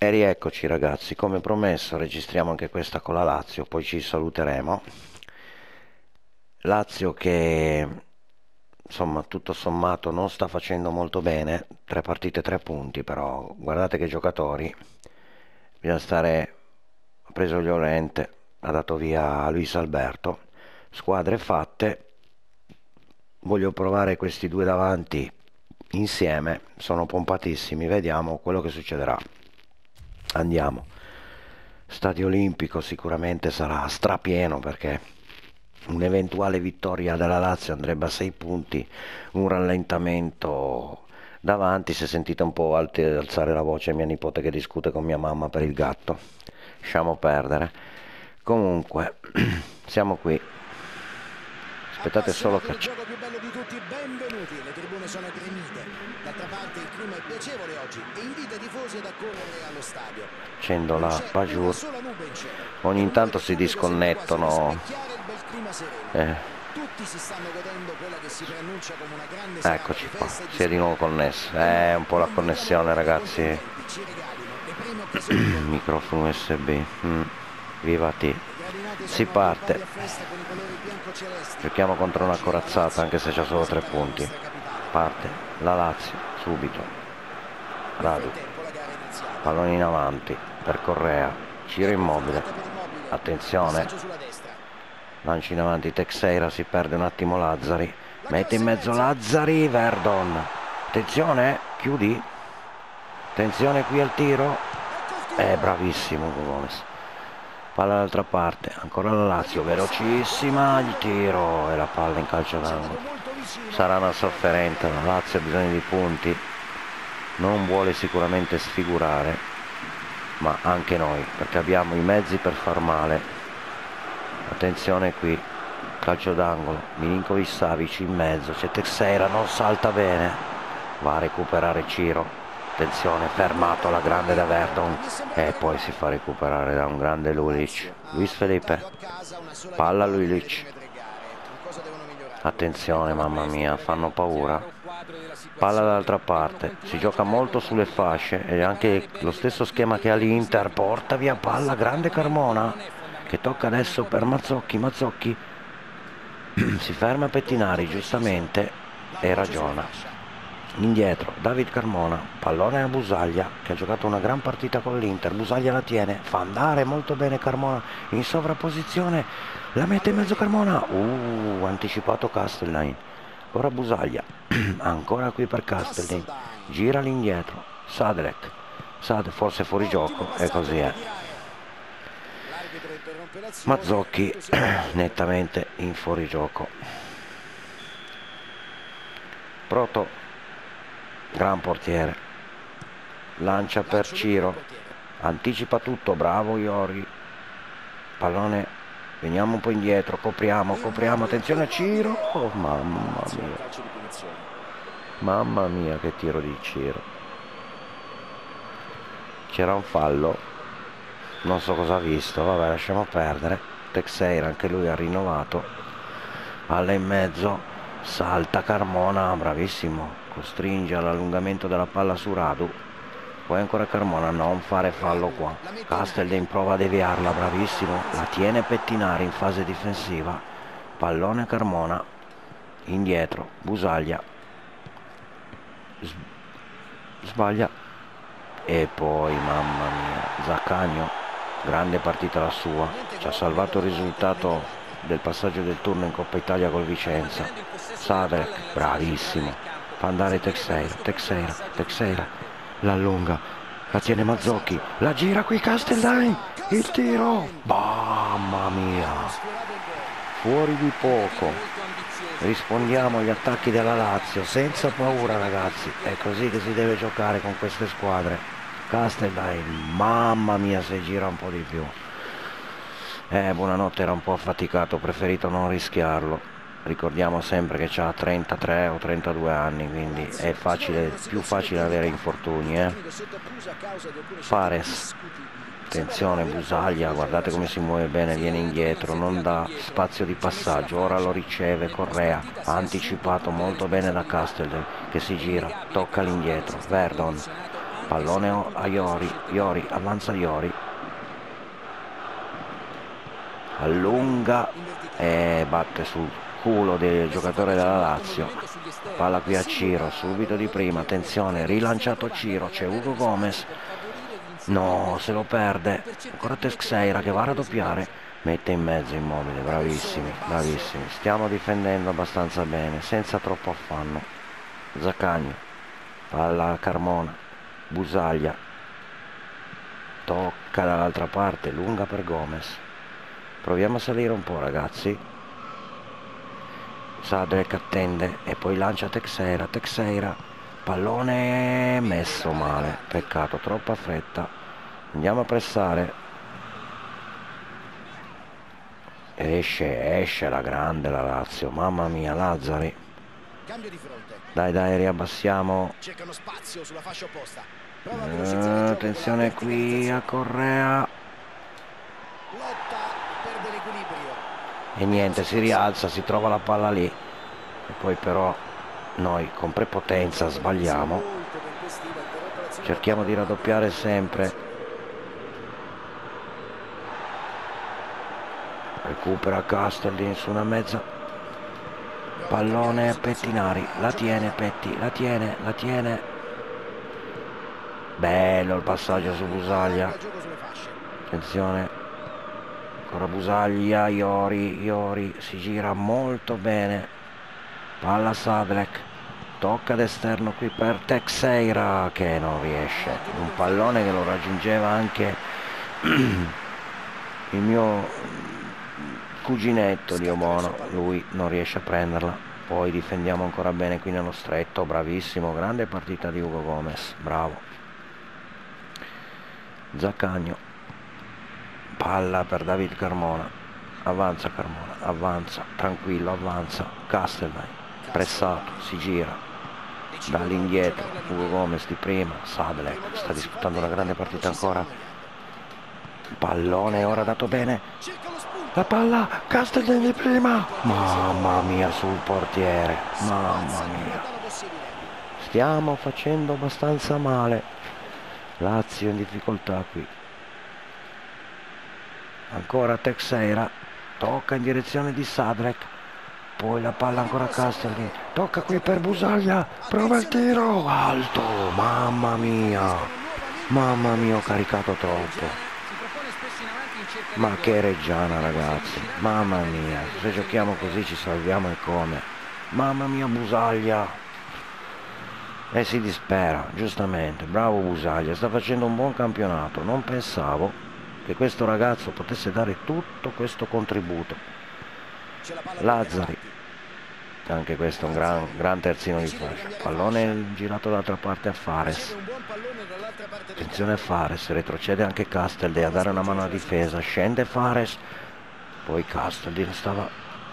E rieccoci ragazzi, come promesso registriamo anche questa con la Lazio, poi ci saluteremo. Lazio che insomma tutto sommato non sta facendo molto bene, 3 partite 3 punti, però guardate che giocatori, bisogna stare, ha preso Llorente, ha dato via Luis Alberto, squadre fatte, voglio provare questi due davanti insieme, sono pompatissimi, vediamo quello che succederà. Andiamo. Stadio Olimpico sicuramente sarà strapieno perché un'eventuale vittoria della Lazio andrebbe a 6 punti, un rallentamento davanti. Si è sentita un po' alzare la voce mia nipote che discute con mia mamma per il gatto, lasciamo perdere. Comunque siamo qui, aspettate solo che il gioco più bello di tutti, benvenuti, le tribune sono gremite, d'altra parte il clima è piacevole oggi e invita i tifosi ad accorrere allo stadio. accendo Non la c'è una Pajur, sola nube in cielo, ogni le tanto nuvole si scatole così da quasi disconnettono. risale chiara e il bel clima sereno. Tutti si stanno godendo quella che si preannuncia come una grande serata Eccoci di qua, festa e di si è di nuovo spettacolo. connesso, E è noi un po' la non vediamo connessione l'ora che i ragazzi. contendenti ci regalino le prime occasioni di gol. Microfono USB, viva T. Le gradinate Si sono aggroppate parte, a festa con i colori bianco-celesti. giochiamo contro una Oggi la corazzata Lazio anche se c'ha solo 3 rappresenta la punti. nostra capitale. Parte la Lazio subito, Nel Radu, frattempo la gara è iniziata. pallone in avanti per Correa, Ciro Ecco Immobile, l'infilata per Immobile. attenzione, Passaggio sulla destra. lancio in avanti Texeira, si perde un attimo Lazzari, La mette in cross in mezzo mezzo. Lazzari, Verdon, attenzione, chiudi, attenzione qui al tiro, Ecco il è tiro. bravissimo Gomez. Palla dall'altra parte, ancora la Lazio, Vediamo se ancora velocissima, il tiro e la palla in calcio Ci è andato d'angolo. molto vicino. Sarà una sofferenza, la Lazio ha bisogno di punti, non vuole sicuramente sfigurare, ma anche noi, perché abbiamo i mezzi per far male. Attenzione qui, calcio d'angolo, Milinkovic Savic in mezzo, c'è Texeira, non salta bene, va a recuperare Ciro. Attenzione, fermato la grande da Verdon e poi si fa recuperare da un grande Lulic. Luis Felipe, palla Lulic. Attenzione, mamma mia, fanno paura. Palla dall'altra parte, si gioca molto sulle fasce e anche lo stesso schema che ha l'Inter, porta via palla, grande Carmona che tocca adesso per Mazzocchi, Mazzocchi si ferma a pettinare giustamente e ragiona. Indietro David Carmona, pallone a Busaglia che ha giocato una gran partita con l'Inter, Busaglia la tiene, fa andare molto bene Carmona in sovrapposizione, la mette in mezzo Carmona, anticipato Castellin, ora Busaglia, ancora qui per Castellin, gira all'indietro, Sadlek, forse fuori gioco e così è. Mazzocchi nettamente in fuorigioco. Proto, gran portiere, lancia per Ciro, anticipa tutto, bravo Iori, pallone, veniamo un po' indietro, copriamo, attenzione a Ciro, oh mamma mia che tiro di Ciro, c'era un fallo, non so cosa ha visto, vabbè lasciamo perdere. Texeira anche lui ha rinnovato, palla in mezzo, salta Carmona, bravissimo, costringe all'allungamento della palla su Radu, poi ancora Carmona, non fare fallo qua, Castellin prova a deviarla, bravissimo, la tiene pettinare in fase difensiva, pallone Carmona, indietro, Busaglia, sbaglia e poi mamma mia, Zaccagno, grande partita la sua, ci ha salvato il risultato del passaggio del turno in Coppa Italia col Vicenza. Sadek, bravissimo, fa andare Texeira, l'allunga, la tiene Mazzocchi, la gira qui Castellin, il tiro, mamma mia, fuori di poco. Rispondiamo agli attacchi della Lazio senza paura ragazzi, è così che si deve giocare con queste squadre. Castellin, mamma mia se gira un po' di più. Buonanotte, era un po' affaticato, ho preferito non rischiarlo. Ricordiamo sempre che ha 33 o 32 anni, quindi è facile, più facile avere infortuni. Fares, attenzione Busaglia, guardate come si muove bene, viene indietro, non dà spazio di passaggio, ora lo riceve Correa, ha anticipato molto bene da Castellin che si gira, tocca all'indietro, Verdon, pallone a Iori, Iori, avanza Iori, allunga e batte sul culo del giocatore della Lazio. Palla qui a Ciro, subito di prima, attenzione, rilanciato Ciro, c'è Ugo Gomez, no, se lo perde, ancora Teixeira che va a raddoppiare, mette in mezzo Immobile, bravissimi, bravissimi, stiamo difendendo abbastanza bene, senza troppo affanno. Zaccagno, palla a Carmona, Busaglia, tocca dall'altra parte, lunga per Gomez, proviamo a salire un po' ragazzi. Sadek attende e poi lancia Teixeira, Teixeira, pallone messo male, peccato, troppa fretta, andiamo a pressare, esce la grande la Lazio, mamma mia, Lazzari, Cambio di fronte. dai, riabbassiamo, Cercano spazio sulla fascia opposta. Prova a velocizzare il gioco attenzione con la qui a verticalizzazione. Correa, Lotta, perde l'equilibrio. e niente, si rialza, si trova la palla lì, e poi però noi con prepotenza sbagliamo, cerchiamo di raddoppiare sempre, recupera Castellin su una mezza, pallone a Pettinari, la tiene Petti, la tiene, bello il passaggio su Busaglia, attenzione, ancora Busaglia, Iori si gira molto bene, palla a Sadlek, tocca d'esterno qui per Teixeira che non riesce, un pallone che lo raggiungeva anche il mio cuginetto di Omono, lui non riesce a prenderla. Poi difendiamo ancora bene qui nello stretto, bravissimo, grande partita di Ugo Gomez, bravo. Zaccagno, palla per David Carmona, avanza Carmona, avanza, tranquillo, avanza, Castellin, pressato, si gira, dall'indietro, Ugo Gomez di prima, Sadlek sta disputando una grande partita ancora, pallone ora dato bene, la palla, Castellin di prima, mamma mia sul portiere, mamma mia, stiamo facendo abbastanza male, Lazio in difficoltà qui, ancora Teixeira, tocca in direzione di Sadlek, poi la palla ancora a Castellin, tocca qui per Busaglia, prova il tiro, alto, mamma mia, ho caricato troppo. Ma che reggiana ragazzi, mamma mia, se giochiamo così ci salviamo e come, mamma mia Busaglia, e si dispera, giustamente, bravo Busaglia, sta facendo un buon campionato, non pensavo che questo ragazzo potesse dare tutto questo contributo. Lazzari, anche questo è un gran terzino di fascia, pallone girato dall'altra parte a Fares, attenzione a Fares, retrocede anche Castelli a dare una mano alla difesa, scende Fares, poi Castelli stava,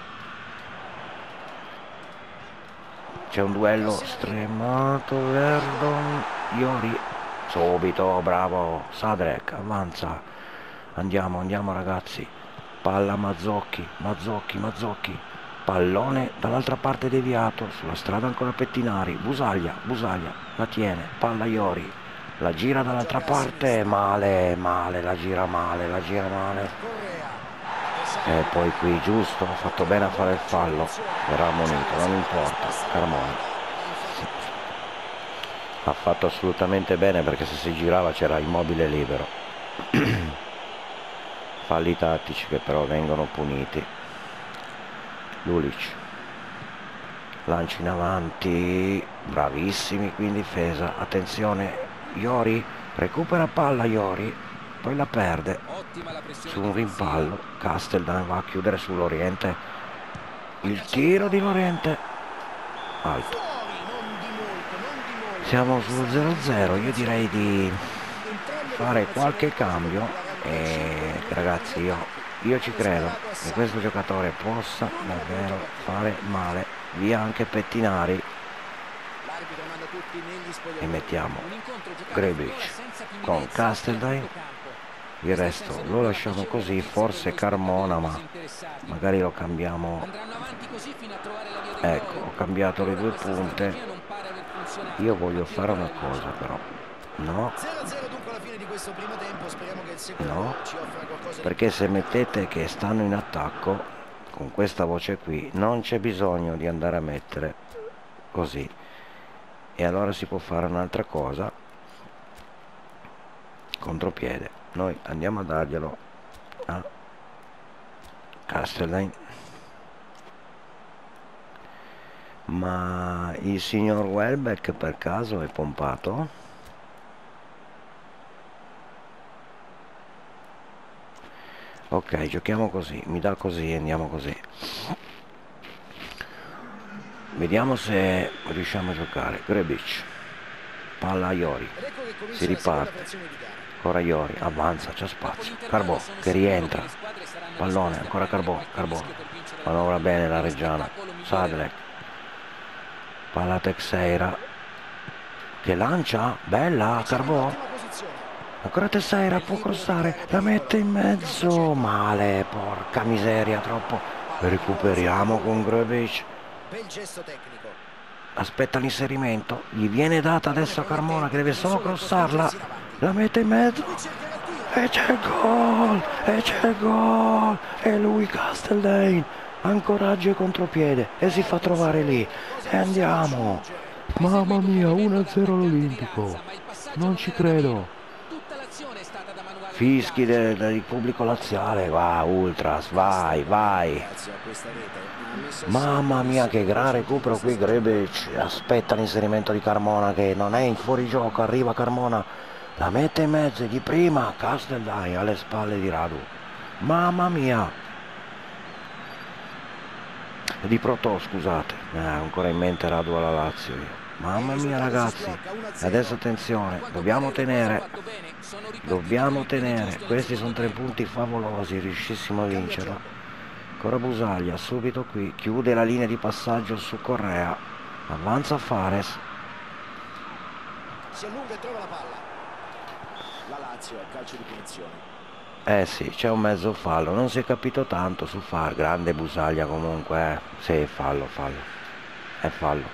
c'è un duello stremato, Verdon, Iori, subito, bravo, Sadlek, avanza, andiamo ragazzi, palla Mazzocchi, pallone dall'altra parte deviato, sulla strada ancora Pettinari, Busaglia, la tiene, palla Iori, la gira dall'altra parte, male, la gira male, e poi qui giusto, ha fatto bene a fare il fallo, era ammonito, non importa, Carmona ha fatto assolutamente bene perché se si girava c'era Immobile libero. Falli tattici che però vengono puniti. Lulic, lanci in avanti, bravissimi qui in difesa, attenzione Iori, recupera palla Iori, poi la perde su un rimpallo, Castellan va a chiudere sull'Oriente, il tiro di Loriente, alto, siamo sullo 0-0, io direi di fare qualche cambio e ragazzi io ci credo che questo giocatore possa davvero fare male, via anche Pettinari e mettiamo Grebic con Castellin, il resto lo lasciamo così, forse Carmona ma magari lo cambiamo, ecco ho cambiato le due punte, io voglio fare una cosa però, No, 0-0 dunque alla fine di questo primo tempo, speriamo che il secondo no, ci offra qualcosa di perché se mettete che stanno in attacco con questa voce qui non c'è bisogno di andare a mettere così, e allora si può fare un'altra cosa, contropiede. Noi andiamo a darglielo a Castellane, ma il signor Welbeck per caso è pompato? Ok, giochiamo così, mi dà così, andiamo così. Vediamo se riusciamo a giocare. Grebic, palla a Iori, ed ecco che si comincia la seconda riparte. frazione di gara. Ancora Iori, avanza, c'è spazio. Carbò che rientra, pallone, ancora Carbò, Carbò. Manovra bene la Reggiana, Sadlek, palla a Teixeira, che lancia, bella, Carbò. Ottima posizione. Ancora Teixeira, può crossare, la mette in mezzo, male, porca miseria, troppo. Recuperiamo con Grebic. Bel gesto tecnico. Aspetta l'inserimento, gli viene data adesso a Carmona che deve solo crossarla, la mette in mezzo Qui cercherà il tiro. e c'è il gol, e c'è il gol, e lui Castellane, ancoraggio e contropiede e si fa trovare lì, e andiamo. Mamma mia, 1-0 all'Olimpico, non ci credo. Fischi del pubblico laziale, va Ultras, vai, vai. Grazie a questa rete ha messo Mamma mia, che gran recupero qui Grebic, aspetta l'inserimento di Carmona che non è in fuorigioco, arriva Carmona, la mette in mezzo di prima, Castellane alle spalle di Radu. Mamma mia, di Proto, scusate, ancora in mente Radu alla Lazio io. Mamma mia ragazzi, adesso attenzione, dobbiamo tenere, questi sono 3 punti favolosi, riuscissimo a vincerla. Ancora Busaglia, subito qui, chiude la linea di passaggio su Correa, avanza Fares. si allunga e trova la palla. La Lazio a calcio di punizione. Eh sì, c'è un mezzo fallo, non si è capito tanto su Fares, grande Busaglia comunque, sì, fallo, è fallo.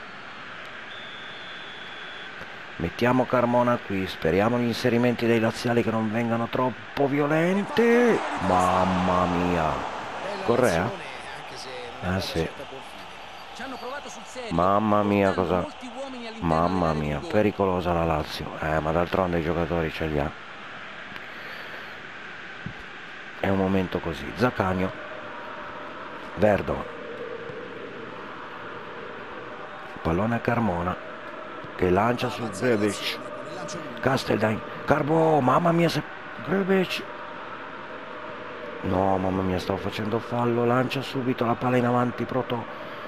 Mettiamo Carmona qui, speriamo gli inserimenti dei laziali che non vengano troppo violenti. Mamma mia. Correa? Anche se non Sì. ci hanno provato sul serio. Mamma mia, cosa... Mamma mia, pericolosa la Lazio. Ma d'altronde i giocatori ce li ha. È un momento così. Zaccagno. Verdon. Pallone a Carmona, che lancia su Grebic. Castellane, Carbò, mamma mia, se Grebic, no, mamma mia, stavo facendo fallo, lancia subito la palla in avanti, Proto.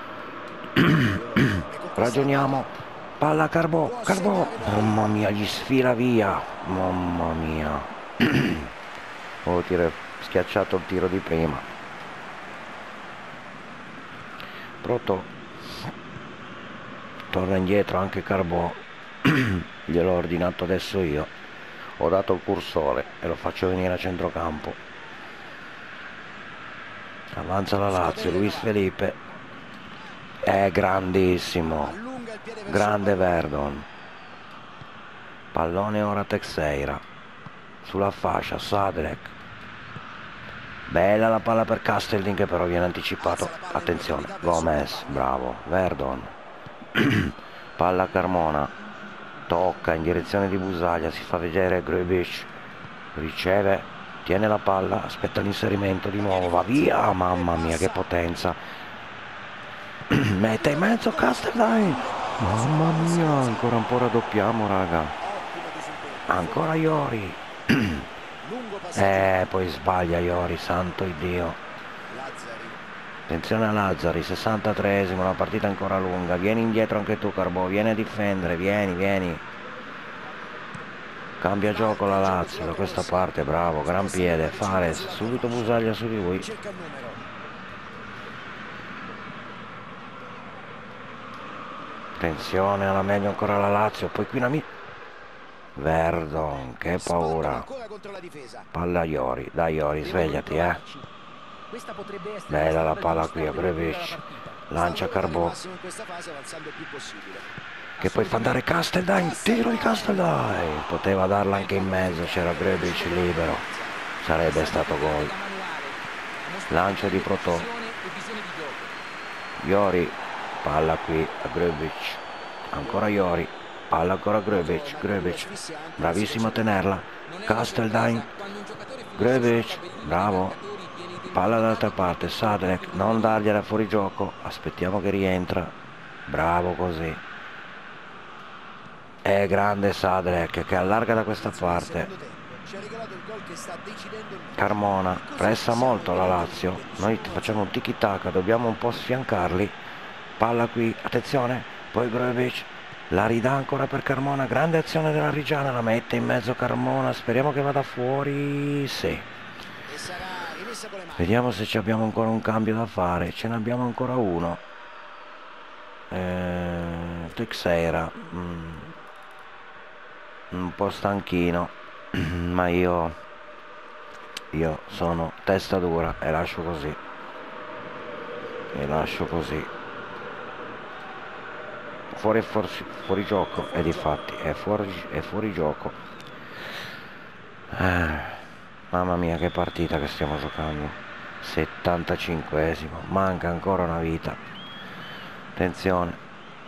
Ragioniamo, palla a Carbò, Carbò, mamma mia, gli sfila via, mamma mia. Ho schiacciato il tiro di prima. Proto torna indietro anche Carbò. Gliel'ho ordinato adesso io, ho dato il cursore e lo faccio venire a centrocampo. Avanza la Lazio, Luis Felipe è grandissimo, grande Verdon. Pallone ora Teixeira sulla fascia, Sadlek, bella la palla per Castellin che però viene anticipato, attenzione, Gomez, bravo, Verdon. Palla a Carmona, tocca in direzione di Busaglia, si fa vedere Grebic, riceve, tiene la palla, aspetta l'inserimento di nuovo, va via, mamma mia che potenza, mette in mezzo Castellane, mamma mia, ancora un po' raddoppiamo raga, ancora Iori, poi sbaglia Iori, santo Dio. Attenzione a Lazzari, 63esimo, la partita ancora lunga, vieni indietro anche tu Carbò, vieni a difendere, vieni. Cambia gioco la Lazio da questa parte, bravo, gran piede, Fares, subito Busaglia su di lui. Attenzione alla meglio ancora la Lazio, poi qui Verdon, che paura. Palla Iori, dai Iori, svegliati Bella la palla qui a Grebic, lancia Carbò. che poi fa andare Casteldine, tiro di Casteldine, poteva darla anche in mezzo, c'era Grebic libero, sarebbe stato gol. Lancio di Proto, Iori, palla qui a Grebic, ancora Iori, palla ancora a Grebic, Grebic, bravissimo a tenerla, Casteldine, Grebic, bravo, palla dall'altra parte, Sadek, non dargliela fuori gioco, aspettiamo che rientra, bravo così. È grande Sadek che allarga da questa parte. Carmona pressa molto la Lazio, noi facciamo un tiki-taka, dobbiamo un po' sfiancarli. Palla qui, attenzione, poi Gruevic la ridà ancora per Carmona, grande azione della Reggiana, la mette in mezzo Carmona, speriamo che vada fuori, sì. Vediamo se abbiamo ancora un cambio da fare, ce ne abbiamo ancora uno. Teixeira, un po' stanchino, ma io sono testa dura e lascio così, fuori gioco, e difatti è fuori gioco. Mamma mia che partita che stiamo giocando, 75esimo, manca ancora una vita, attenzione.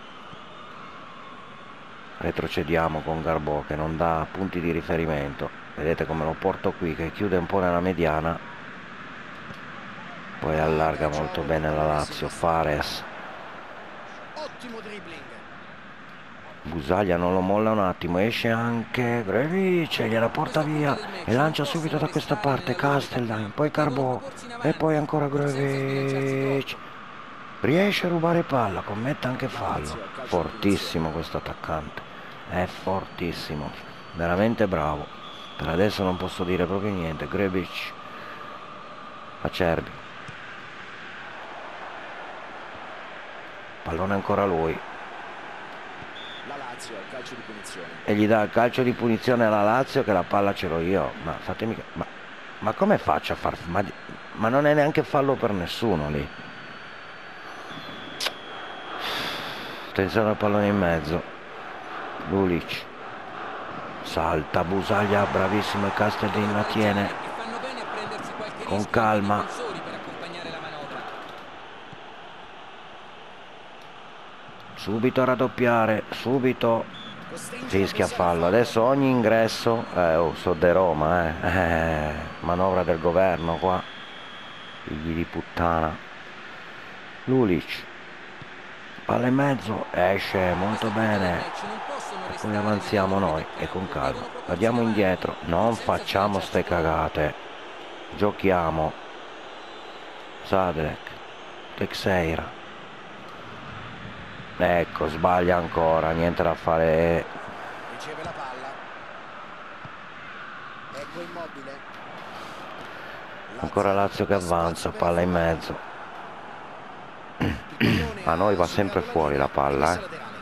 Retrocediamo con Garbò che non dà punti di riferimento, vedete come lo porto qui che chiude un po' nella mediana, poi allarga molto bene la Lazio. Fares, Busaglia non lo molla un attimo, esce anche Grevic, gliela porta via e lancia subito da questa parte Casteldine, poi Carbò e poi ancora Grevic, riesce a rubare palla, commette anche fallo, fortissimo questo attaccante. È fortissimo, veramente bravo. Per adesso non posso dire proprio niente. Grebic, Acerbi, pallone ancora lui e gli dà il calcio di punizione alla Lazio, che la palla ce l'ho io. Ma fatemi, ma come faccio a far, ma non è neanche fallo per nessuno lì. Attenzione al pallone in mezzo, Lulic salta, Busaglia bravissimo, e Castellin la tiene con calma, subito a raddoppiare, subito rischia fallo. Adesso ogni ingresso so de Roma, manovra del governo qua, figli di puttana. Lulic, palla in mezzo, esce molto bene e poi avanziamo noi e con calma, andiamo indietro, non facciamo ste cagate, giochiamo. Sadek, Teixeira, ecco, sbaglia ancora, niente da fare. Riceve la palla, ecco Immobile, ancora Lazio che avanza, palla in mezzo. A noi va sempre fuori la palla,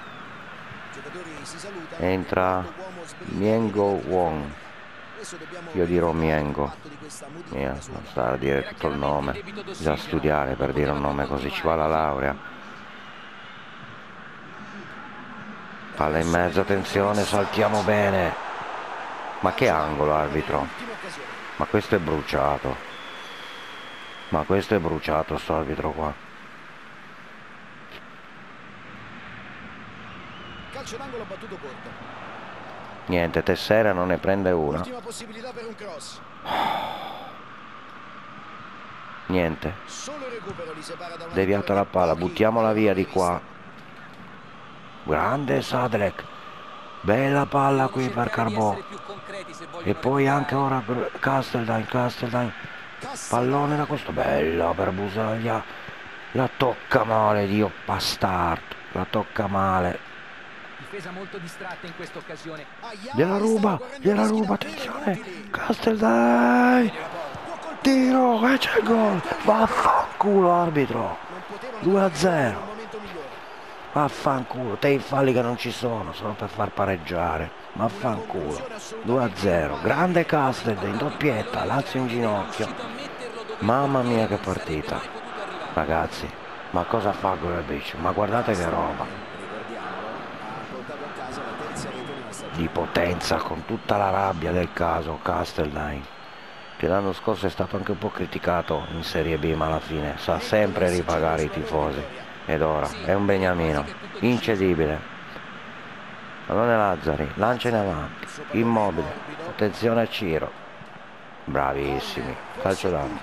entra Miengo Wong, io dirò Miengo, non stare a dire tutto il nome, bisogna studiare per dire un nome così, ci va la laurea. Palla in mezzo, attenzione, saltiamo bene, ma che angolo arbitro, ma questo è bruciato, sto arbitro qua. L'angolo battuto corto. Niente, Teixeira non ne prende una. Possibilità per un cross. Niente. Deviata la palla, buttiamola via di qua. Grande Sadek. Bella palla qui per Carbò. E poi anche ora Casteldine. Pallone da questo. Bella per Busaglia. La tocca male, Dio bastardo. La tocca male. Difesa molto distratta in questa occasione. Gliela ruba, attenzione. Casteldine, tiro, e c'è il gol. Vaffanculo arbitro. 2-0. Vaffanculo, te i falli che non ci sono per far pareggiare. Vaffanculo. 2-0. Grande Casteldine, doppietta, Lazio in ginocchio. Mamma mia che partita. Ragazzi, ma cosa fa Grebic? Ma guardate che roba. di potenza, con tutta la rabbia del caso, Castlemaine, che l'anno scorso è stato anche un po' criticato in Serie B, ma alla fine sa sempre ripagare i tifosi, ed ora è un beniamino incedibile. Pallone Lazzari, lancia in avanti, Immobile, attenzione a Ciro, bravissimi, calcio d'angolo.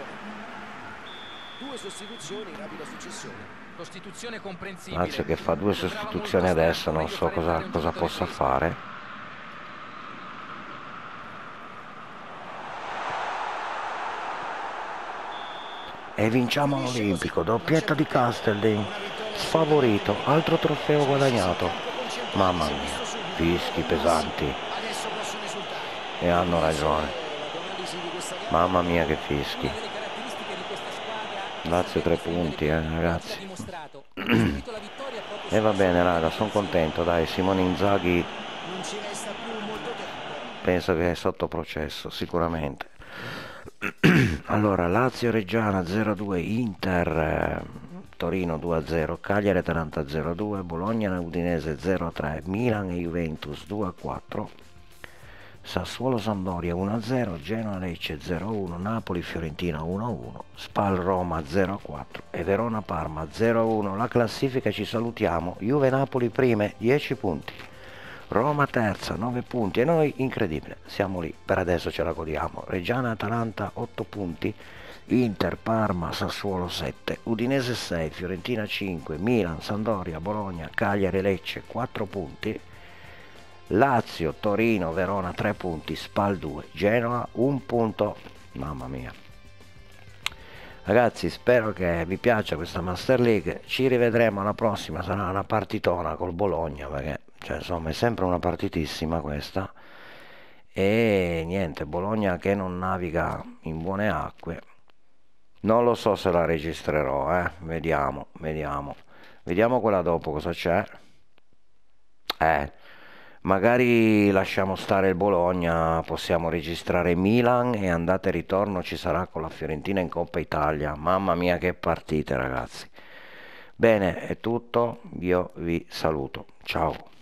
Due sostituzioni in rapida successione. Sostituzione comprensibile. Lazio che fa due sostituzioni adesso, non so cosa possa fare. E vinciamo l'Olimpico, doppietta di Castelden, sfavorito, altro trofeo guadagnato. Mamma mia, fischi pesanti. E hanno ragione. Mamma mia che fischi. Lazio 3 punti, ragazzi. E va bene, raga, sono contento, dai, Simone Inzaghi penso che è sotto processo, sicuramente. Allora, Lazio Reggiana 0-2, Inter Torino 2-0, Cagliari Atalanta 0-2, Bologna Udinese 0-3, Milan e Juventus 2-4, Sassuolo Sampdoria 1-0, Genoa Lecce 0-1, Napoli Fiorentina 1-1, Spal Roma 0-4 e Verona Parma 0-1. La classifica, ci salutiamo. Juve Napoli prime 10 punti, Roma terza 9 punti e noi, incredibile, siamo lì, per adesso ce la godiamo. Reggiana Atalanta 8 punti, Inter, Parma, Sassuolo 7, Udinese 6, Fiorentina 5, Milan, Sampdoria, Bologna, Cagliari, Lecce 4 punti, Lazio, Torino, Verona 3 punti, Spal 2, Genoa 1 punto. Mamma mia. Ragazzi, spero che vi piaccia questa Master League, ci rivedremo alla prossima, sarà una partitona col Bologna, perché cioè, insomma, è sempre una partitissima questa. E niente, Bologna che non naviga in buone acque. Non lo so se la registrerò, vediamo quella dopo cosa c'è. Magari lasciamo stare il Bologna, possiamo registrare Milan e andata e ritorno ci sarà con la Fiorentina in Coppa Italia. Mamma mia che partite, ragazzi. Bene, è tutto, io vi saluto, ciao.